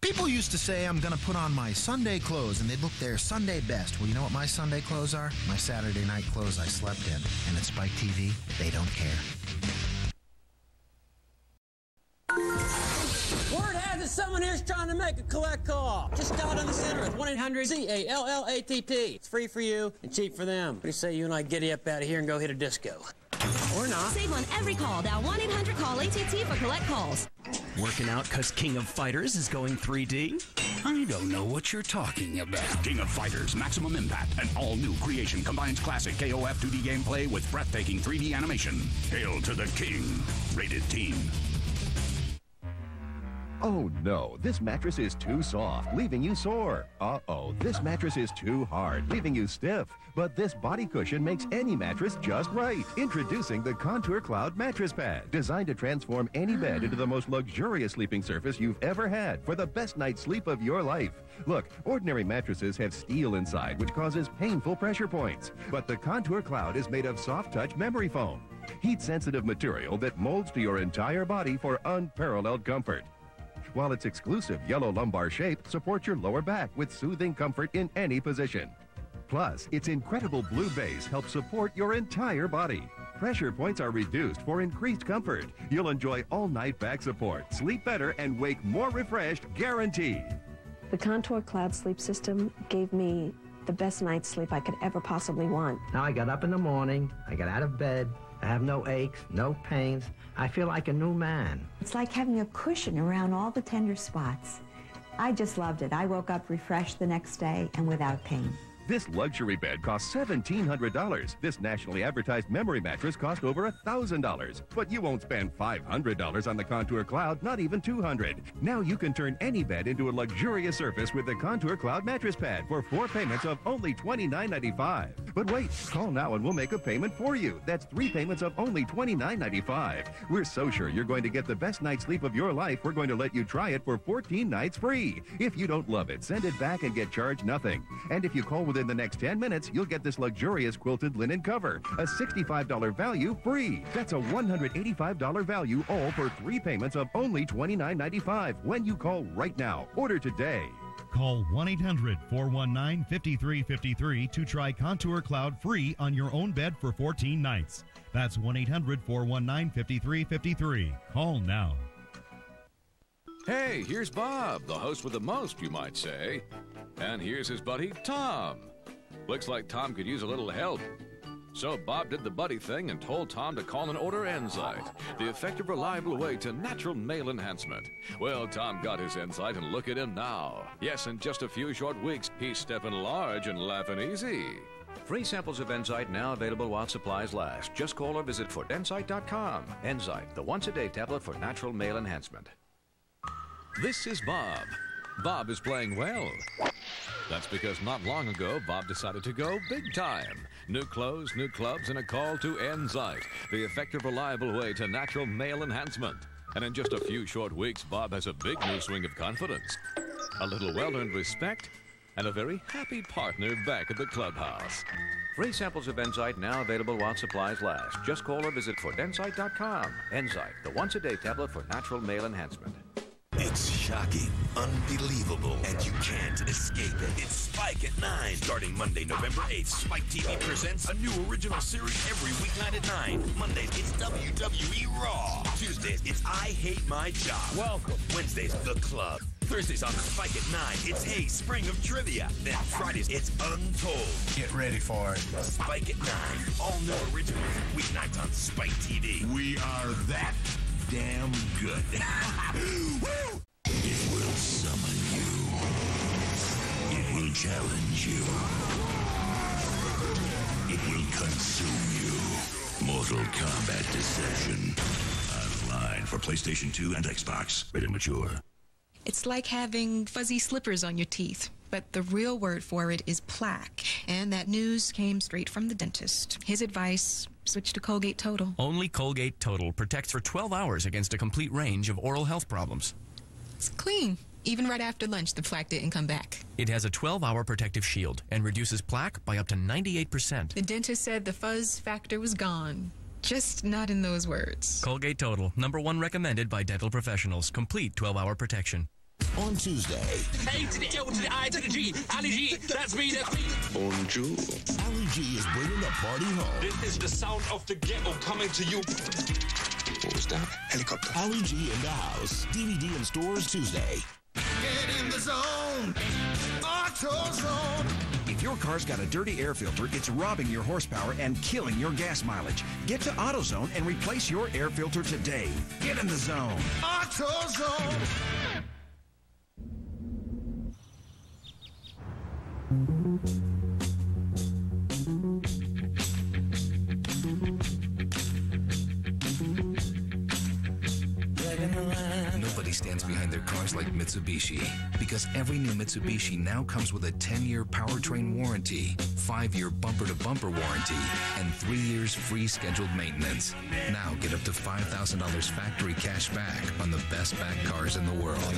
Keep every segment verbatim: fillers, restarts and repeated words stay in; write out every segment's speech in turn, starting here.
People used to say I'm going to put on my Sunday clothes, and they'd look their Sunday best. Well, you know what my Sunday clothes are? My Saturday night clothes I slept in. And at Spike T V, they don't care. Word has it, someone here's trying to make a collect call. Just dial down the center with one eight hundred C A L L A T T. It's free for you and cheap for them. What do you say you and I giddy up out of here and go hit a disco? Or not. Save on every call. Dial one eight hundred call A T T for collect calls. Working out because King of Fighters is going three D? I don't know what you're talking about. King of Fighters, Maximum Impact, an all-new creation combines classic K O F two D gameplay with breathtaking three D animation. Hail to the King. Rated Teen. Oh no, this mattress is too soft, leaving you sore. Uh-oh, this mattress is too hard, leaving you stiff. But this body cushion makes any mattress just right. Introducing the Contour Cloud Mattress Pad, designed to transform any bed into the most luxurious sleeping surface you've ever had for the best night's sleep of your life. Look, ordinary mattresses have steel inside, which causes painful pressure points. But the Contour Cloud is made of soft-touch memory foam, heat-sensitive material that molds to your entire body for unparalleled comfort. While its exclusive yellow lumbar shape supports your lower back with soothing comfort in any position. Plus, its incredible blue base helps support your entire body. Pressure points are reduced for increased comfort. You'll enjoy all-night back support, sleep better, and wake more refreshed, guaranteed. The Contour Cloud Sleep System gave me the best night's sleep I could ever possibly want. Now I got up in the morning, I got out of bed, I have no aches, no pains. I feel like a new man. It's like having a cushion around all the tender spots. I just loved it. I woke up refreshed the next day and without pain. This luxury bed costs seventeen hundred dollars. This nationally advertised memory mattress cost over one thousand dollars. But you won't spend five hundred dollars on the Contour Cloud, not even two hundred dollars. Now you can turn any bed into a luxurious surface with the Contour Cloud Mattress Pad for four payments of only twenty-nine ninety-five. But wait, call now and we'll make a payment for you. That's three payments of only twenty-nine ninety-five. We're so sure you're going to get the best night's sleep of your life, we're going to let you try it for fourteen nights free. If you don't love it, send it back and get charged nothing. And if you call within the next ten minutes, you'll get this luxurious quilted linen cover, a sixty-five dollar value free. That's a one hundred eighty-five dollar value, all for three payments of only twenty-nine ninety-five when you call right now. Order today. Call one eight hundred, four one nine, five three five three to try Contour Cloud free on your own bed for fourteen nights. That's one eight hundred, four one nine, five three five three. Call now. Hey, here's Bob, the host with the most, you might say. And here's his buddy, Tom. Looks like Tom could use a little help. So Bob did the buddy thing and told Tom to call and order Enzyte, the effective, reliable way to natural male enhancement. Well, Tom got his Enzyte, and look at him now. Yes, in just a few short weeks, he's stepping large and laughing easy. Free samples of Enzyte now available while supplies last. Just call or visit fort enzyte dot com. Enzyte, the once-a-day tablet for natural male enhancement. This is Bob. Bob is playing well. That's because not long ago, Bob decided to go big time. New clothes, new clubs, and a call to Enzyte, the effective, reliable way to natural male enhancement. And in just a few short weeks, Bob has a big new swing of confidence, a little well-earned respect, and a very happy partner back at the clubhouse. Free samples of Enzyte now available while supplies last. Just call or visit fort enzyte dot com. Enzyte, the once-a-day tablet for natural male enhancement. It's shocking, unbelievable, and you can't escape it. It's Spike at nine. Starting Monday, November eighth, Spike T V presents a new original series every weeknight at nine. Mondays, it's W W E Raw. Tuesdays, it's I Hate My Job. Welcome. Wednesdays, The Club. Thursdays on Spike at nine, it's Hey, Spring of Trivia. Then Fridays, it's Untold. Get ready for it. Spike at nine. All new originals. Weeknights on Spike T V. We are that damn good. Woo! It will summon you. It will challenge you. It will consume you. Mortal Kombat Deception. Online for PlayStation two and Xbox. Rated mature. It's like having fuzzy slippers on your teeth, but the real word for it is plaque. And that news came straight from the dentist. His advice, switch to Colgate Total. Only Colgate Total protects for twelve hours against a complete range of oral health problems. It's clean. Even right after lunch, the plaque didn't come back. It has a twelve hour protective shield and reduces plaque by up to ninety-eight percent. The dentist said the fuzz factor was gone. Just not in those words. Colgate Total, number one recommended by dental professionals. Complete twelve hour protection. on Tuesday. A to the L to the I to the G. Ali G, that's me, that's me. Bonjour. Ali G is bringing the party home. This is the sound of the ghetto coming to you. What was that? Helicopter. Ali G in the house. D V D in stores Tuesday. Get in the zone. AutoZone. If your car's got a dirty air filter, it's robbing your horsepower and killing your gas mileage. Get to AutoZone and replace your air filter today. Get in the zone. AutoZone. Nobody stands behind their cars like Mitsubishi, because every new Mitsubishi now comes with a ten-year powertrain warranty, five-year bumper-to-bumper warranty, and three years free scheduled maintenance. Now get up to five thousand dollars factory cash back on the best back cars in the world.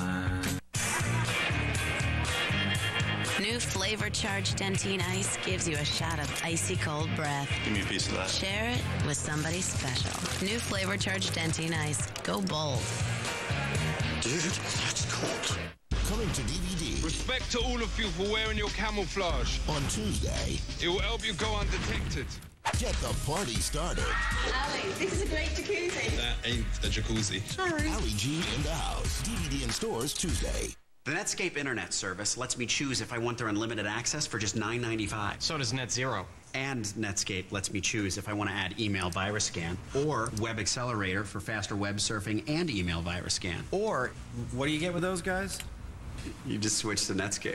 New flavor charged Dentine Ice gives you a shot of icy cold breath. Give me a piece of that. Share it with somebody special. New flavor charged Dentine Ice. Go bold. Dude, that's cold. Coming to D V D. Respect to all of you for wearing your camouflage. On Tuesday. It will help you go undetected. Get the party started. Ali, this is a great jacuzzi. That ain't a jacuzzi. Sorry. Ali G in the house. D V D in stores Tuesday. The Netscape internet service lets me choose if I want their unlimited access for just nine ninety-five. So does NetZero. And Netscape lets me choose if I want to add email virus scan or Web Accelerator for faster web surfing and email virus scan. Or, what do you get with those guys? You just switch to Netscape.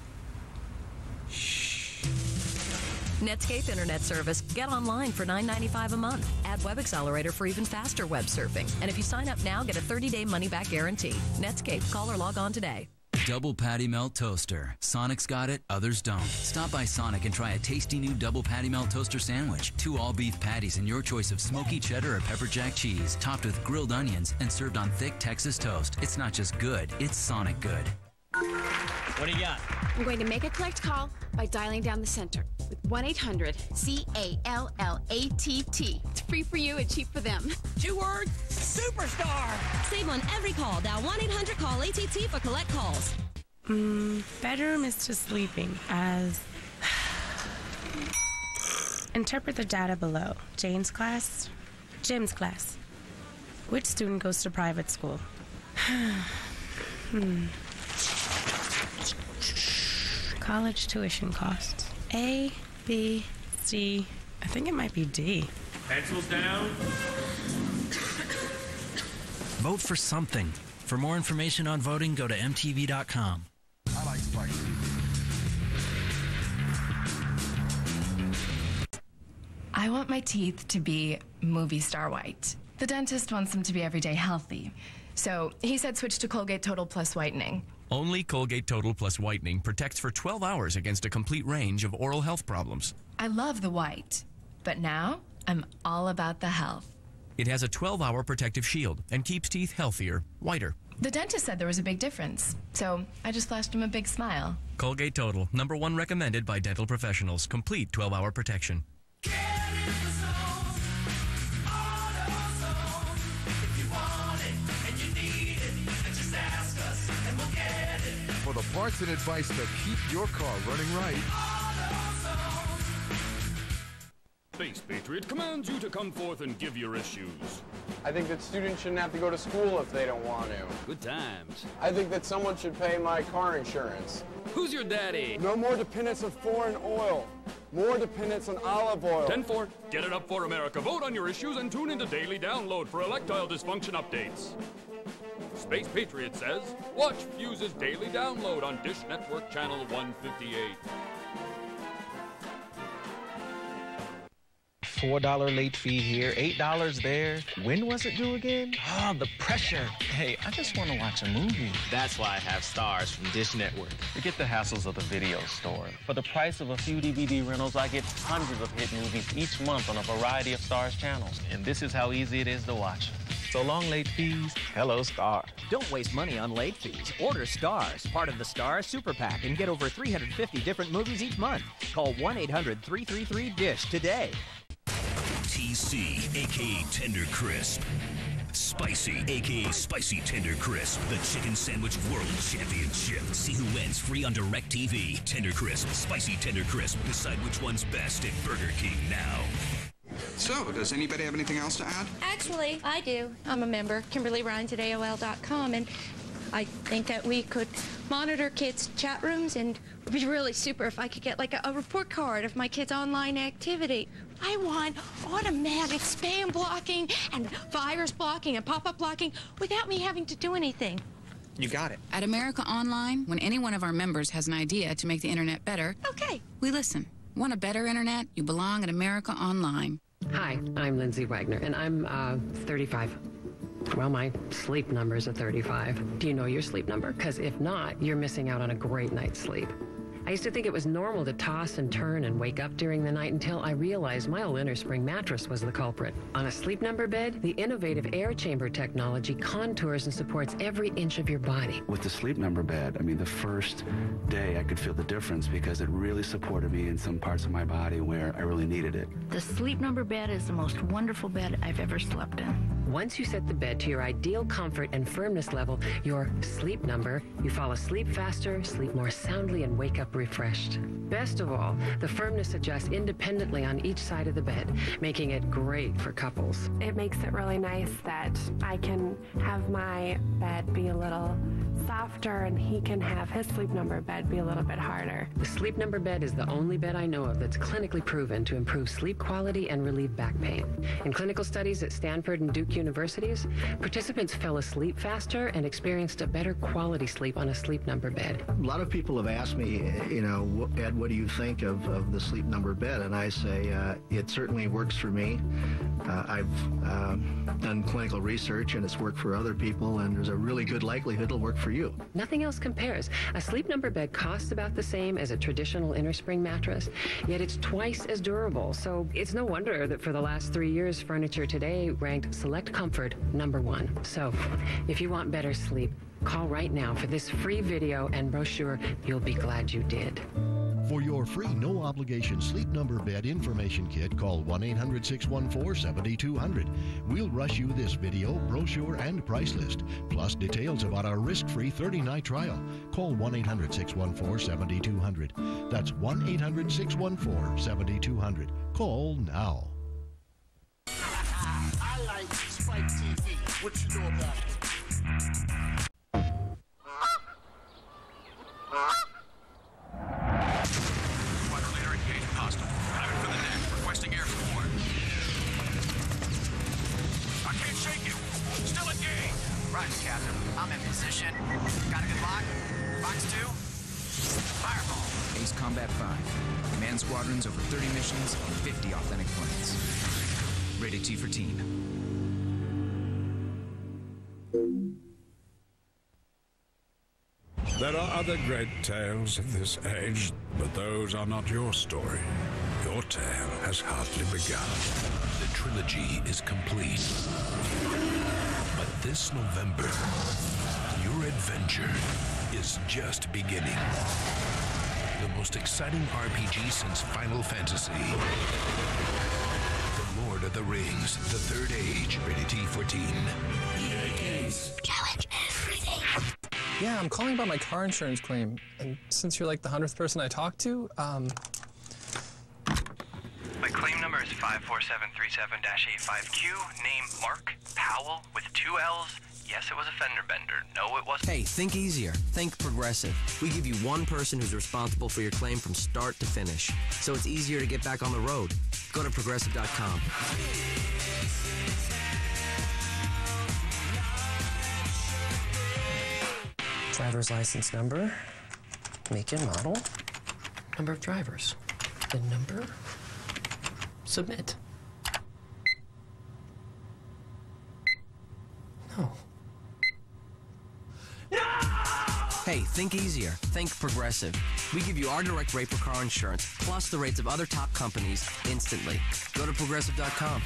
Netscape Internet Service. Get online for nine ninety-five a month. Add Web Accelerator for even faster web surfing. And if you sign up now, get a thirty-day money-back guarantee. Netscape. Call or log on today. Double Patty Melt Toaster. Sonic's got it, others don't. Stop by Sonic and try a tasty new Double Patty Melt Toaster sandwich. Two all-beef patties and your choice of smoky cheddar or pepper jack cheese, topped with grilled onions and served on thick Texas toast. It's not just good, it's Sonic good. What do you got? I'm going to make a collect call by dialing down the center with one eight hundred C A L L A T T. It's free for you and cheap for them. Two words, superstar. Save on every call. Dial one eight hundred call A T T for collect calls. Mm, bedroom is just sleeping as... Interpret the data below. Jane's class, Jim's class. Which student goes to private school? hmm. College tuition costs. A, B, C. I think it might be D. Pencils down. Vote for something. For more information on voting, go to M T V dot com. I like spicy. I want my teeth to be movie star white. The dentist wants them to be everyday healthy. So he said switch to Colgate Total Plus Whitening. Only Colgate Total Plus Whitening protects for twelve hours against a complete range of oral health problems. I love the white, but now I'm all about the health. It has a twelve hour protective shield and keeps teeth healthier, whiter. The dentist said there was a big difference, so I just flashed him a big smile. Colgate Total, number one recommended by dental professionals. Complete twelve hour protection. For the parts and advice that keep your car running right. Space Patriot commands you to come forth and give your issues. I think that students shouldn't have to go to school if they don't want to. Good times. I think that someone should pay my car insurance. Who's your daddy? No more dependence on foreign oil. More dependence on olive oil. ten four. Get it up for America. Vote on your issues and tune into Daily Download for electile dysfunction updates. Space Patriot says, watch Fuse's Daily Download on Dish Network Channel one fifty-eight. four dollar late fee here, eight dollars there. When was it due again? Ah, the pressure. Hey, I just want to watch a movie. That's why I have Stars from Dish Network. Forget the hassles of the video store. For the price of a few D V D rentals, I get hundreds of hit movies each month on a variety of Stars channels. And this is how easy it is to watch. So long late fees. Hello, Star. Don't waste money on late fees. Order Stars, part of the Stars Super Pack, and get over three hundred fifty different movies each month. Call one eight hundred three three three DISH today. T C, a k a. Tender Crisp. Spicy, aka Spicy Tender Crisp, the chicken sandwich world championship. See who wins free on DirecTV. Tender Crisp, Spicy Tender Crisp. Decide which one's best at Burger King now. So, does anybody have anything else to add? Actually, I do. I'm a member, Kimberly Rhines at A O L dot com, and I think that we could monitor kids' chat rooms, and it would be really super if I could get like a, a report card of my kids' online activity. I want automatic spam blocking and virus blocking and pop-up blocking without me having to do anything. You got it. At America Online, when any one of our members has an idea to make the internet better, okay, we listen. Want a better internet? You belong at America Online. Hi, I'm Lindsay Wagner, and I'm uh, thirty-five. Well, my sleep number is a thirty-five. Do you know your sleep number? Because if not, you're missing out on a great night's sleep. I used to think it was normal to toss and turn and wake up during the night until I realized my old innerspring mattress was the culprit. On a Sleep Number bed, the innovative air chamber technology contours and supports every inch of your body. With the Sleep Number bed, I mean, the first day I could feel the difference because it really supported me in some parts of my body where I really needed it. The Sleep Number bed is the most wonderful bed I've ever slept in. Once you set the bed to your ideal comfort and firmness level, your Sleep Number, you fall asleep faster, sleep more soundly, and wake up refreshed. Best of all, the firmness adjusts independently on each side of the bed, making it great for couples. It makes it really nice that I can have my bed be a little softer and he can have his Sleep Number bed be a little bit harder. The Sleep Number bed is the only bed I know of that's clinically proven to improve sleep quality and relieve back pain. In clinical studies at Stanford and Duke universities, participants fell asleep faster and experienced a better quality sleep on a Sleep Number bed. A lot of people have asked me, you know, Ed, what do you think of, of the Sleep Number bed? And I say, uh, it certainly works for me. Uh, I've um, done clinical research and it's worked for other people, and there's a really good likelihood it'll work for you. Nothing else compares. A Sleep Number bed costs about the same as a traditional innerspring mattress, yet it's twice as durable. So it's no wonder that for the last three years, Furniture Today ranked Select Comfort number one. So if you want better sleep, call right now for this free video and brochure. You'll be glad you did. For your free no-obligation Sleep Number bed information kit, call one eight hundred, six one four, seven two zero zero. We'll rush you this video, brochure, and price list, plus details about our risk-free thirty-night trial. Call one eight hundred, six one four, seven two zero zero. That's one eight hundred, six one four, seven two zero zero. Call now. I like Spike T V. What you know about it? Squadron leader engaged hostile. Driving for the neck. Requesting air support. I can't shake you. Still engaged. Roger, Captain. I'm in position. Got a good lock? Box two? Fireball. Ace Combat five. Command squadrons over thirty missions on fifty authentic planets. Rated T for Teen. There are other great tales of this age, but those are not your story. Your tale has hardly begun. The trilogy is complete. But this November, your adventure is just beginning. The most exciting R P G since Final Fantasy. The Lord of the Rings, The Third Age, rated T fourteen. E A Games. Challenge everything. Yeah, I'm calling about my car insurance claim. And since you're like the hundredth person I talked to, um... My claim number is five four seven three seven dash eight five Q. Name Mark Powell with two L's. Yes, it was a fender bender. No, it wasn't. Hey, think easier. Think Progressive. We give you one person who's responsible for your claim from start to finish, so it's easier to get back on the road. Go to progressive dot com. Driver's license number, make and model, number of drivers, the number, submit. No. Hey, think easier. Think Progressive. We give you our direct rate for car insurance, plus the rates of other top companies instantly. Go to progressive dot com.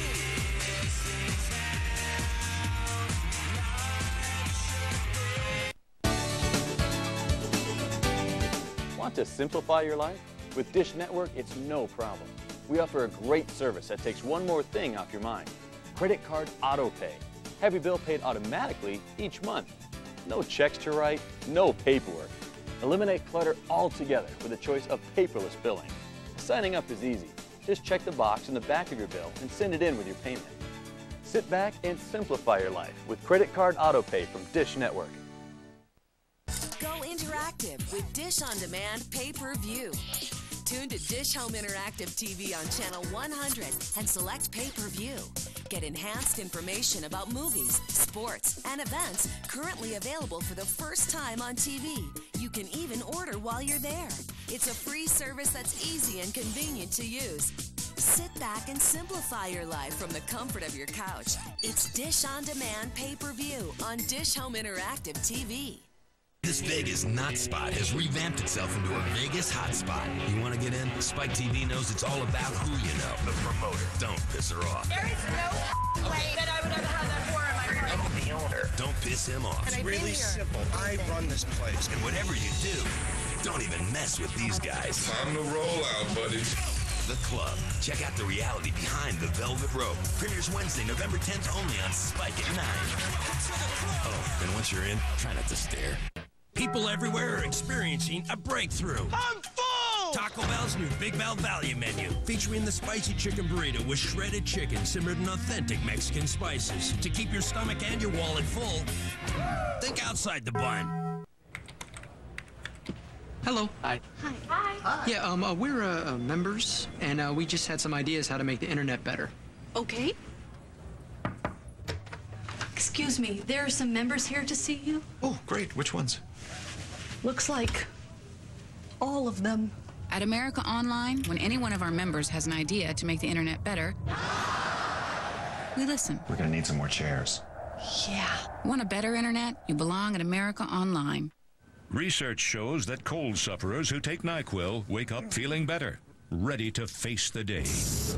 Want to simplify your life? With Dish Network, it's no problem. We offer a great service that takes one more thing off your mind. Credit card auto pay. Have your bill paid automatically each month. No checks to write, no paperwork. Eliminate clutter altogether with a choice of paperless billing. Signing up is easy. Just check the box in the back of your bill and send it in with your payment. Sit back and simplify your life with credit card auto pay from Dish Network. Go interactive with Dish On Demand pay-per-view. Tune to Dish Home Interactive T V on channel one hundred and select pay-per-view. Get enhanced information about movies, sports, and events currently available for the first time on T V. You can even order while you're there. It's a free service that's easy and convenient to use. Sit back and simplify your life from the comfort of your couch. It's Dish On Demand pay-per-view on Dish Home Interactive T V. This Vegas not spot has revamped itself into a Vegas hotspot. You want to get in? Spike T V knows it's all about who you know. The promoter. Don't piss her off. There is no way that I would ever have that whore in my car. I'm the owner. Don't piss him off. It's really simple. I run this place. And whatever you do, don't even mess with these guys. Time to roll out, buddy. The Club. Check out the reality behind the velvet rope. Premieres Wednesday, November tenth only on Spike at nine. Oh, and once you're in, try not to stare. People everywhere are experiencing a breakthrough. I'm full! Taco Bell's new Big Bell Value Menu, featuring the spicy chicken burrito with shredded chicken simmered in authentic Mexican spices. To keep your stomach and your wallet full, think outside the bun. Hello. Hi. Hi. Hi. Yeah, um, uh, we're uh, uh, members, and uh, we just had some ideas how to make the internet better. Okay. Excuse me, there are some members here to see you. Oh, great. Which ones? Looks like all of them. At America Online, when any one of our members has an idea to make the internet better, we listen. We're gonna need some more chairs. Yeah. Want a better internet? You belong at America Online. Research shows that cold sufferers who take NyQuil wake up feeling better, ready to face the day.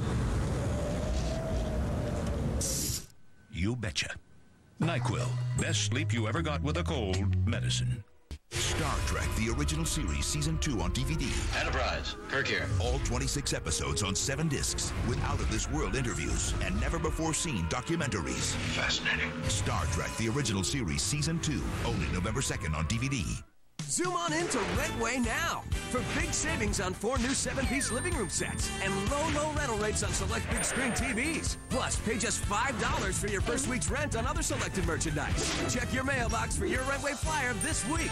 You betcha. NyQuil, best sleep you ever got with a cold medicine. Star Trek, the original series, season two on D V D. Enterprise, Kirk here. All twenty-six episodes on seven discs with out-of-this-world interviews and never-before-seen documentaries. Fascinating. Star Trek, the original series, season two, only November second on D V D. Zoom on into Redway now for big savings on four new seven-piece living room sets and low, low rental rates on select big screen T Vs. Plus, pay just five dollars for your first week's rent on other selected merchandise. Check your mailbox for your Redway flyer this week.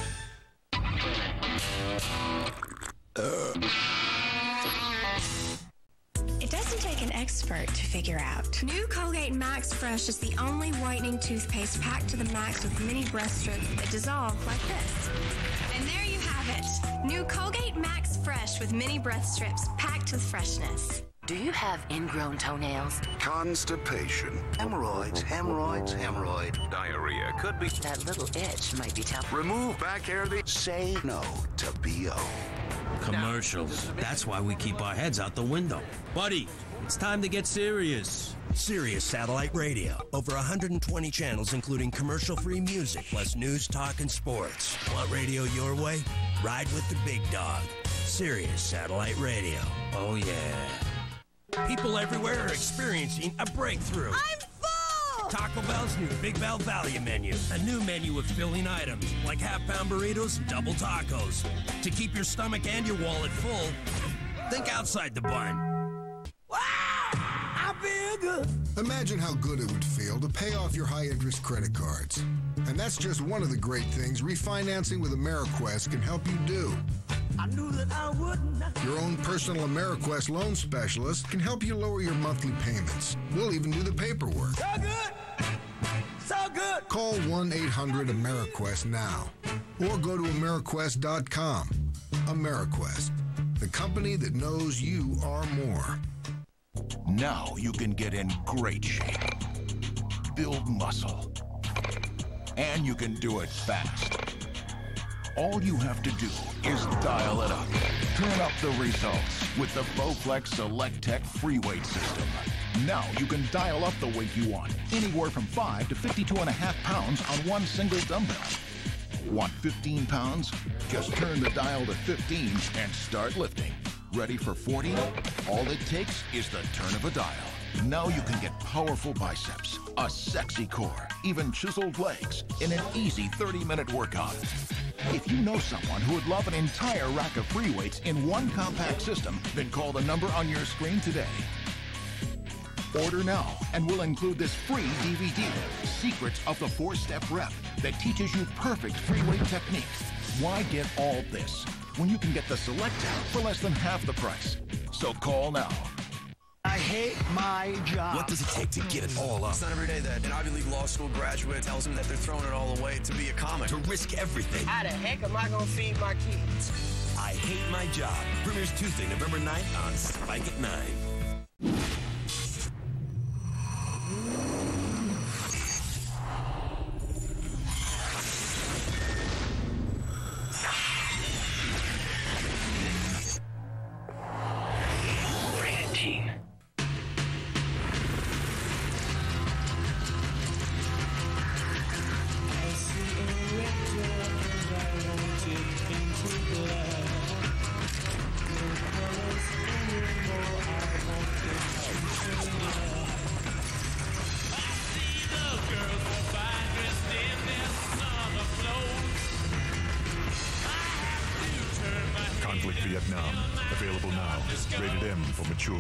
It doesn't take an expert to figure out. New Colgate Max Fresh is the only whitening toothpaste packed to the max with mini breast strips that dissolve like this. And there you have it. New Colgate Max Fresh with mini breath strips packed with freshness. Do you have ingrown toenails? Constipation. Hemorrhoids, hemorrhoids, hemorrhoid. Diarrhea could be. That little itch might be telling. Remove back hair. The say no to B O. Commercials. That's why we keep our heads out the window. Buddy, it's time to get serious. Sirius Satellite Radio. Over one hundred twenty channels, including commercial-free music, plus news, talk, and sports. Want radio your way? Ride with the big dog. Sirius Satellite Radio. Oh, yeah. People everywhere are experiencing a breakthrough. I'm full! Taco Bell's new Big Bell Value Menu. A new menu of filling items like half-pound burritos and double tacos. To keep your stomach and your wallet full, think outside the bun. Wow! I feel good. Imagine how good it would feel to pay off your high-interest credit cards. And that's just one of the great things refinancing with AmeriQuest can help you do. I knew that I wouldn't. Your own personal AmeriQuest loan specialist can help you lower your monthly payments. We'll even do the paperwork. So good! So good! Call one eight hundred AmeriQuest now or go to AmeriQuest dot com. AmeriQuest, the company that knows you are more. Now you can get in great shape, build muscle, and you can do it fast. All you have to do is dial it up. Turn up the results with the Bowflex Select Tech free weight system. Now you can dial up the weight you want, anywhere from five to fifty-two and a half pounds on one single dumbbell. Want fifteen pounds? Just turn the dial to fifteen and start lifting. Ready for forty? All it takes is the turn of a dial. Now you can get powerful biceps, a sexy core, even chiseled legs in an easy thirty minute workout. If you know someone who would love an entire rack of free weights in one compact system, then call the number on your screen today. Order now, and we'll include this free D V D, Secrets of the Four-Step Rep, that teaches you perfect free weight techniques. Why get all this when you can get the Select tab for less than half the price? So call now. I hate my job. What does it take to give it all up? It's not every day that an Ivy League law school graduate tells them that they're throwing it all away to be a comic. To risk everything. How the heck am I gonna feed my kids? I Hate My Job. Premieres Tuesday, November ninth on Spike at nine. Conflict Vietnam. Available now. Rated M for mature.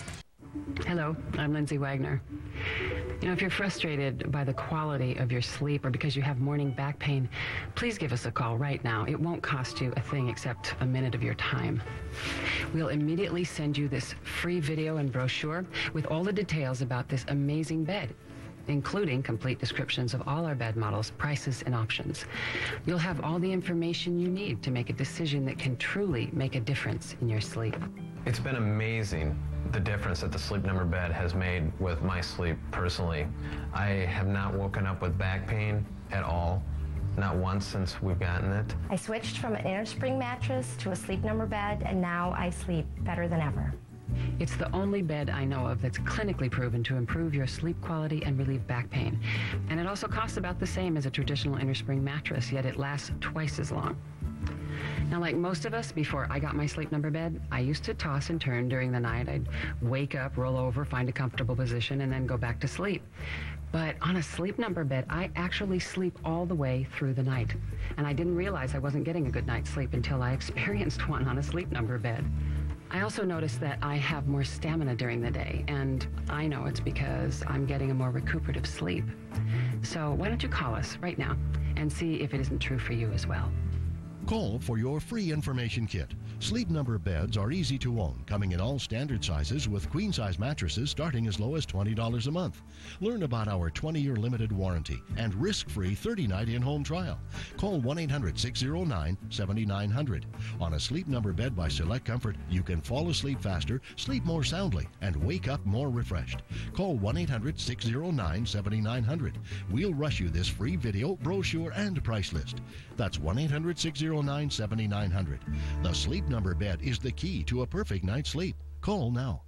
Hello, I'm Lindsay Wagner. You know, if you're frustrated by the quality of your sleep or because you have morning back pain, please give us a call right now. It won't cost you a thing except a minute of your time. We'll immediately send you this free video and brochure with all the details about this amazing bed, including complete descriptions of all our bed models, prices, and options. You'll have all the information you need to make a decision that can truly make a difference in your sleep. It's been amazing, the difference that the Sleep Number bed has made with my sleep personally. I have not woken up with back pain at all, not once since we've gotten it. I switched from an inner spring mattress to a Sleep Number bed, and now I sleep better than ever. It's the only bed I know of that's clinically proven to improve your sleep quality and relieve back pain. And it also costs about the same as a traditional inner spring mattress, yet it lasts twice as long. Now, like most of us, before I got my Sleep Number bed, I used to toss and turn during the night. I'd wake up, roll over, find a comfortable position, and then go back to sleep. But on a Sleep Number bed, I actually sleep all the way through the night. And I didn't realize I wasn't getting a good night's sleep until I experienced one on a Sleep Number bed. I also noticed that I have more stamina during the day, and I know it's because I'm getting a more recuperative sleep. So why don't you call us right now and see if it isn't true for you as well. Call for your free information kit. Sleep Number beds are easy to own, coming in all standard sizes with queen-size mattresses starting as low as twenty dollars a month. Learn about our twenty-year limited warranty and risk-free thirty-night in-home trial. Call one eight hundred, six oh nine, seven nine zero zero. On a Sleep Number bed by Select Comfort, you can fall asleep faster, sleep more soundly, and wake up more refreshed. Call one eight hundred, six oh nine, seven nine zero zero. We'll rush you this free video, brochure, and price list. That's one eight hundred, six oh nine, seven nine zero zero. The Sleep Number bed is the key to a perfect night's sleep. Call now.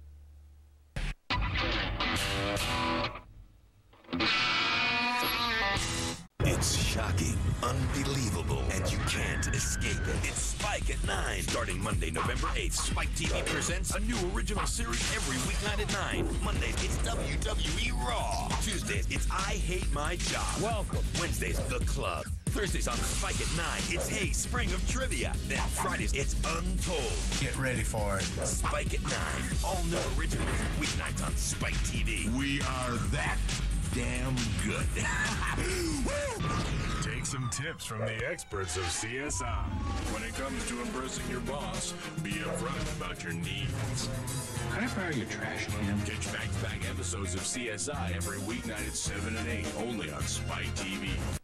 It's shocking, unbelievable, and you can't escape it. It's Spike at nine. Starting Monday, November eighth, Spike T V presents a new original series every weeknight at nine. Mondays, it's W W E Raw. Tuesdays, it's I Hate My Job. Welcome. Wednesdays, The Club. Thursdays on Spike at nine, it's Hey Spring of Trivia. Then Fridays, it's Untold. Get ready for it. Spike at nine. All new originals, weeknights on Spike T V. We are that damn good. Take some tips from the experts of C S I. When it comes to impressing your boss, be upfront about your needs. Can I borrow your trash can? Catch back-to-back episodes of C S I every weeknight at seven and eight, only on Spike T V.